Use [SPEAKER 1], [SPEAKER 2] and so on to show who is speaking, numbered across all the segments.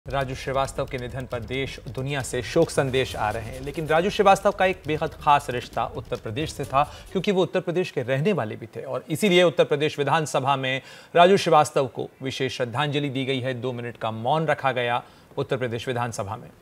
[SPEAKER 1] राजू श्रीवास्तव के निधन पर देश दुनिया से शोक संदेश आ रहे हैं, लेकिन राजू श्रीवास्तव का एक बेहद खास रिश्ता उत्तर प्रदेश से था, क्योंकि वो उत्तर प्रदेश के रहने वाले भी थे और इसीलिए उत्तर प्रदेश विधानसभा में राजू श्रीवास्तव को विशेष श्रद्धांजलि दी गई है। 2 मिनट का मौन रखा गया उत्तर प्रदेश विधानसभा में।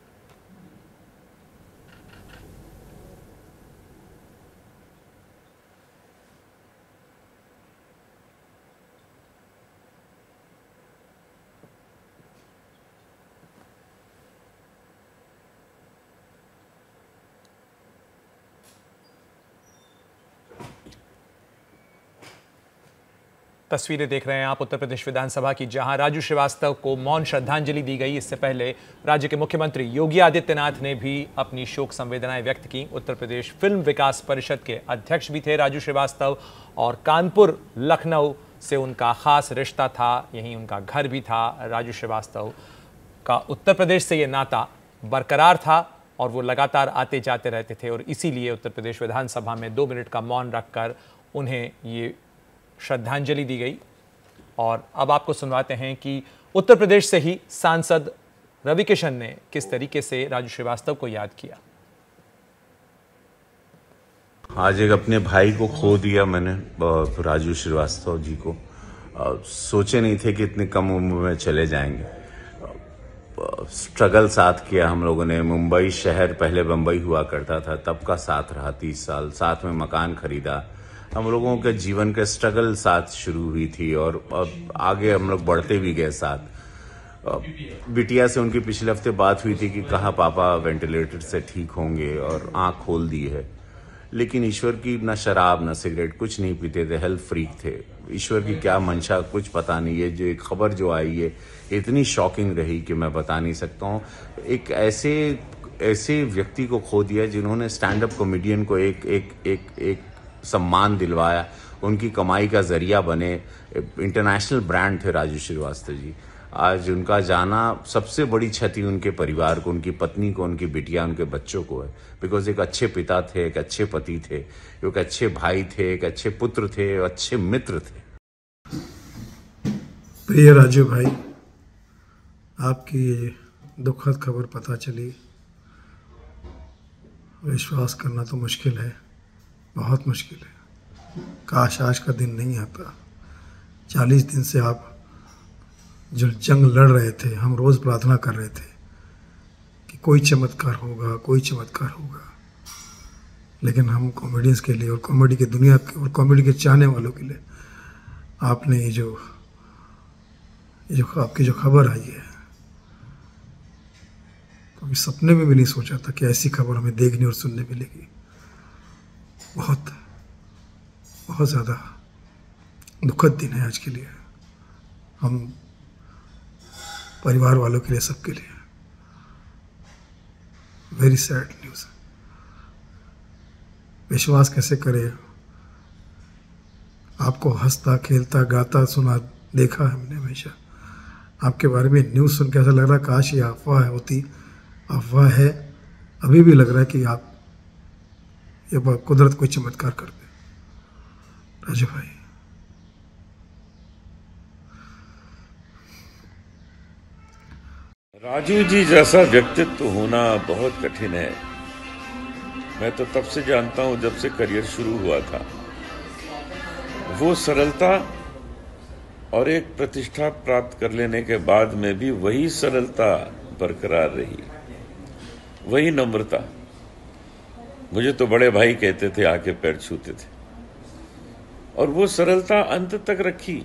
[SPEAKER 1] तस्वीरें देख रहे हैं आप उत्तर प्रदेश विधानसभा की, जहां राजू श्रीवास्तव को मौन श्रद्धांजलि दी गई। इससे पहले राज्य के मुख्यमंत्री योगी आदित्यनाथ ने भी अपनी शोक संवेदनाएं व्यक्त की। उत्तर प्रदेश फिल्म विकास परिषद के अध्यक्ष भी थे राजू श्रीवास्तव और कानपुर लखनऊ से उनका खास रिश्ता था, यहीं उनका घर भी था। राजू श्रीवास्तव का उत्तर प्रदेश से ये नाता बरकरार था और वो लगातार आते जाते रहते थे और इसीलिए उत्तर प्रदेश विधानसभा में 2 मिनट का मौन रखकर उन्हें ये श्रद्धांजलि दी गई। और अब आपको सुनवाते हैं कि उत्तर प्रदेश से ही सांसद रवि किशन ने किस तरीके से राजू श्रीवास्तव को याद किया।
[SPEAKER 2] आज एक अपने भाई को खो दिया मैंने, राजू श्रीवास्तव जी को। सोचे नहीं थे कि इतनी कम उम्र में चले जाएंगे। स्ट्रगल साथ किया हम लोगों ने। मुंबई शहर, पहले बंबई हुआ करता था, तब का साथ रहा। 30 साल साथ में मकान खरीदा। हम लोगों के जीवन के स्ट्रगल साथ शुरू हुई थी और आगे हम लोग बढ़ते भी गए साथ। बिटिया से उनकी पिछले हफ्ते बात हुई थी कि कहा पापा वेंटिलेटर से ठीक होंगे, और आंख खोल दी है। लेकिन ईश्वर की न शराब न सिगरेट कुछ नहीं पीते थे, हेल्थ फ्रीक थे। ईश्वर की क्या मंशा कुछ पता नहीं है। जो एक खबर जो आई है इतनी शॉकिंग रही कि मैं बता नहीं सकता हूँ। एक ऐसे व्यक्ति को खो दिया जिन्होंने स्टैंड अप कॉमेडियन को एक सम्मान दिलवाया, उनकी कमाई का जरिया बने। इंटरनेशनल ब्रांड थे राजू श्रीवास्तव जी। आज उनका जाना सबसे बड़ी क्षति उनके परिवार को, उनकी पत्नी को, उनकी बिटिया, उनके बच्चों को है। बिकॉज एक अच्छे पिता थे, एक अच्छे पति थे, एक अच्छे भाई थे, एक अच्छे पुत्र थे, अच्छे मित्र थे।
[SPEAKER 3] प्रिय राजू भाई, आपकी दुखद खबर पता चली। विश्वास करना तो मुश्किल है, बहुत मुश्किल है। काश आज का दिन नहीं आता। 40 दिन से आप जो जंग लड़ रहे थे, हम रोज़ प्रार्थना कर रहे थे कि कोई चमत्कार होगा, कोई चमत्कार होगा। लेकिन हम कॉमेडियंस के लिए और कॉमेडी की दुनिया के और कॉमेडी के चाहने वालों के लिए आपने ये जो आपकी जो खबर आई है, कभी सपने में भी नहीं सोचा था कि ऐसी खबर हमें देखने और सुनने मिलेगी। बहुत ज़्यादा दुखद दिन है आज के लिए, हम परिवार वालों के लिए, सबके लिए। Very sad news. विश्वास कैसे करें, आपको हंसता खेलता गाता सुना देखा है हमने हमेशा। आपके बारे में न्यूज़ सुन के ऐसा लग रहा काश ये अफवाह होती। अफवाह है, अभी भी लग रहा है कि आप ये कुदरत कोई चमत्कार कर दे। राजू भाई,
[SPEAKER 4] राजू जी जैसा व्यक्तित्व होना बहुत कठिन है। मैं तो तब से जानता हूं जब से करियर शुरू हुआ था। वो सरलता और एक प्रतिष्ठा प्राप्त कर लेने के बाद में भी वही सरलता बरकरार रही, वही नम्रता। मुझे तो बड़े भाई कहते थे, आके पैर छूते थे, और वो सरलता अंत तक रखी।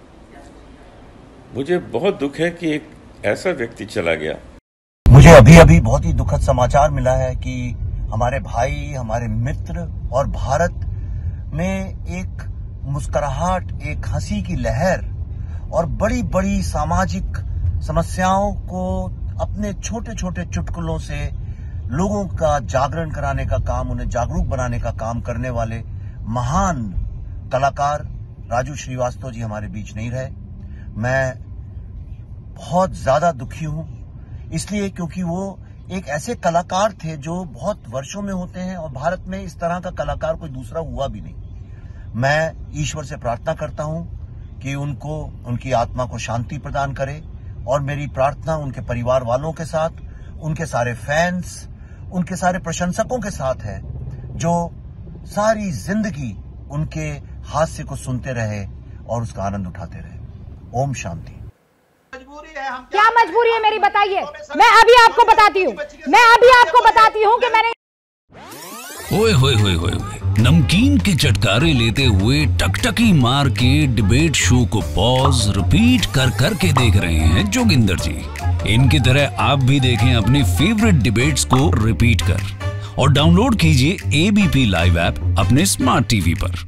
[SPEAKER 4] मुझे बहुत दुख है कि एक ऐसा व्यक्ति चला गया।
[SPEAKER 5] मुझे अभी अभी बहुत ही दुखद समाचार मिला है कि हमारे भाई, हमारे मित्र और भारत में एक मुस्कुराहट, एक हंसी की लहर और बड़ी बड़ी सामाजिक समस्याओं को अपने छोटे छोटे चुटकुलों से लोगों का जागरण कराने का काम, उन्हें जागरूक बनाने का काम करने वाले महान कलाकार राजू श्रीवास्तव जी हमारे बीच नहीं रहे। मैं बहुत ज्यादा दुखी हूं, इसलिए क्योंकि वो एक ऐसे कलाकार थे जो बहुत वर्षों में होते हैं और भारत में इस तरह का कलाकार कोई दूसरा हुआ भी नहीं। मैं ईश्वर से प्रार्थना करता हूं कि उनको, उनकी आत्मा को शांति प्रदान करे, और मेरी प्रार्थना उनके परिवार वालों के साथ, उनके सारे फैंस, उनके सारे प्रशंसकों के साथ है जो सारी जिंदगी उनके हास्य को सुनते रहे और उसका आनंद उठाते रहे। ओम शांति।
[SPEAKER 6] क्या मजबूरी है मेरी, बताइए। मैं अभी आपको बताती हूँ कि मैंने
[SPEAKER 7] ओए होए होए होए नमकीन के चटकारे लेते हुए टकटकी मार के डिबेट शो को पॉज रिपीट कर करके देख रहे हैं जोगिंदर जी। इनकी तरह आप भी देखें अपनी फेवरेट डिबेट्स को रिपीट कर और डाउनलोड कीजिए एबीपी लाइव ऐप अपने स्मार्ट टीवी पर।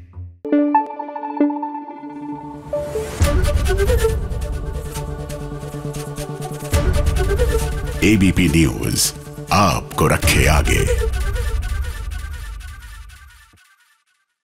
[SPEAKER 8] एबीपी न्यूज आपको रखे आगे।